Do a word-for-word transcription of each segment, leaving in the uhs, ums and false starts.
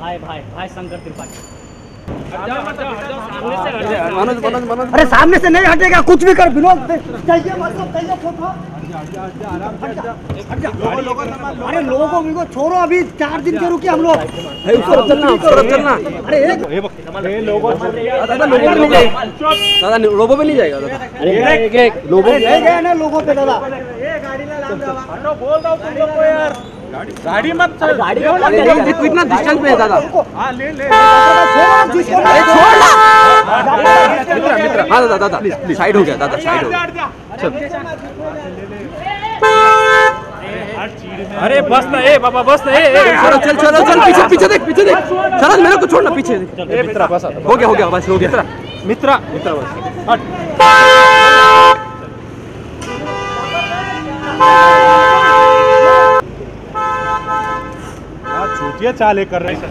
भाई भाई भाई शंकर त्रिपाठी। अरे सामने से नहीं हटेगा, कुछ भी कर विनोद चाहिए मतलब चाहिए फोटो। अरे लोगों को छोड़ो, अभी चार दिन के रुके हम लोग। चलना चलना। अरे दादा लोगों पे नहीं जाएगा दादा। अरे लोगों नहीं गए ना लोगों पे दादा। बोल रहा हूँ तुम लोग को यार, गाड़ी मत चल। गाड़ी कितना डिस्टेंस पे है दादा? हाँ ले ले। अरे छोड़ ना। मित्र हाँ दादा दादा प्लीज साइड हो गया दादा, साइड हो गया। अरे बस ना ए बाबा, बस ना ए। चलो चल चलो चल पीछे पीछे देख, पीछे देख। चलो मेरे को छोड़ना पीछे। मित्रा बस हो गया हो गया बस हो गया। मित्रा मित्रा बस हट। छूटिए चाले कर रहे सर।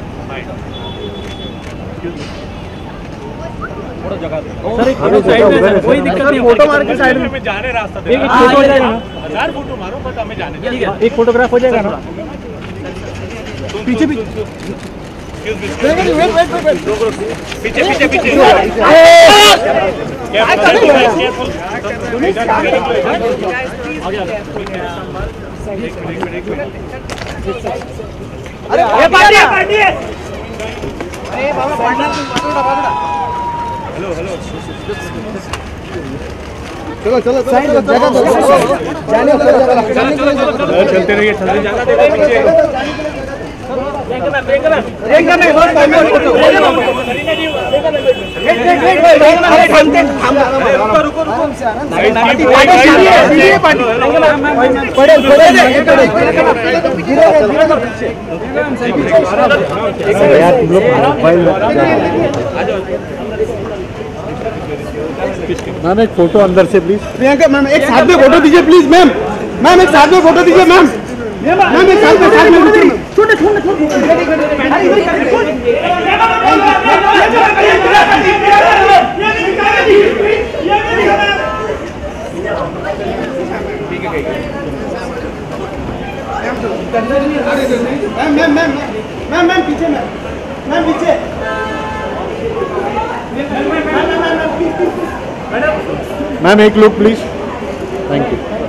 थोड़ा जगह दे सर, एक फोटो साइड में सर, कोई दिक्कत नहीं। फोटो मार के साइड में जाने रास्ता दे। एक फोटो हो जाएगा, हजार फोटो मारो बट हमें जाने दे। एक फोटोग्राफ हो जाएगा ना। पीछे पीछे पीछे पीछे पीछे अरे पार्टी पार्टी अरे बाबा पार्टनर हेलो हेलो चलो चलो चलो जगह दो जाने चलो चलो चलो चलते रहिए, चलते जाना देखो पीछे। देखना देखना देखना नहीं बस टाइम फोटो देखना रुको रुको रुको पार्टी पार्टी पड़े पड़े यार तुम लोग मोबाइल मैम एक फोटो अंदर से प्लीज। प्रियंका मैम एक साथ में फोटो दीजिए प्लीज। मैम मैम एक साथ में फोटो दीजिए मैम। मैम एक साथ में साथ में छोटे छोटे छोटे ma'am ma'am ma'am ma'am ma'am पीछे मैम मैम पीछे मैम एक लुक प्लीज। Thank you.